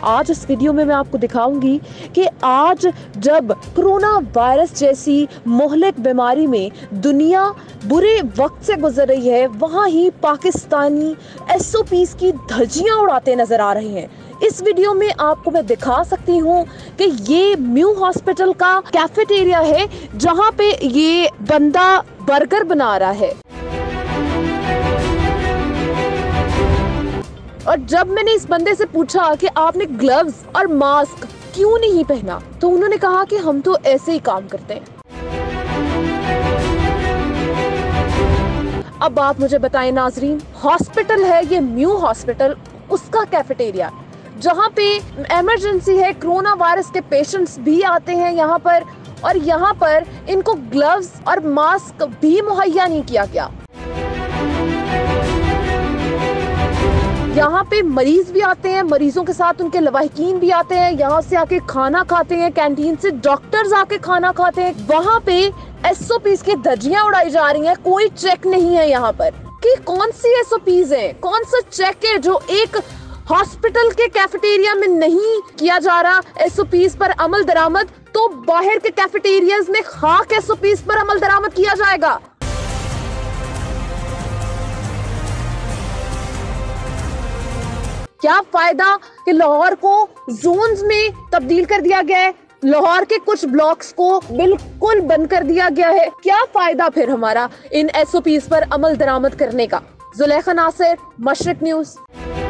आज इस वीडियो में मैं आपको दिखाऊंगी कि आज जब कोरोना वायरस जैसी मोहलिक बीमारी में दुनिया बुरे वक्त से गुजर रही है, वहां ही पाकिस्तानी एसओपीज की धज्जियां उड़ाते नजर आ रहे हैं। इस वीडियो में आपको मैं दिखा सकती हूँ कि ये म्यू हॉस्पिटल का कैफेटेरिया है जहाँ पे ये बंदा बर्गर बना रहा है। और जब मैंने इस बंदे से पूछा कि आपने ग्लव्स और मास्क क्यों नहीं पहना, तो उन्होंने कहा कि हम तो ऐसे ही काम करते हैं। अब आप मुझे बताएं नाजरीन, हॉस्पिटल है ये म्यू हॉस्पिटल, उसका कैफेटेरिया जहाँ पे इमरजेंसी है, कोरोना वायरस के पेशेंट्स भी आते हैं यहाँ पर, और यहाँ पर इनको ग्लव्स और मास्क भी मुहैया नहीं किया गया। यहाँ पे मरीज भी आते हैं, मरीजों के साथ उनके लवाहिकीन भी आते हैं, यहाँ से आके खाना खाते हैं, कैंटीन से डॉक्टर्स आके खाना खाते हैं। वहाँ पे एसओपीज की धज्जियां उड़ाई जा रही हैं, कोई चेक नहीं है यहाँ पर कि कौन सी एसओपीज है, कौन सा चेक है जो एक हॉस्पिटल के कैफेटेरिया में नहीं किया जा रहा। एसओपीज पर अमल दरामद तो बाहर के कैफेटेरियाज में खाक एसओपीज पर अमल दरामद किया जाएगा। क्या फायदा कि लाहौर को जोन्स में तब्दील कर दिया गया है, लाहौर के कुछ ब्लॉक्स को बिल्कुल बंद कर दिया गया है। क्या फायदा फिर हमारा इन एसओपीज पर अमल दरामद करने का। जुलेखा नासिर, मशरिक न्यूज।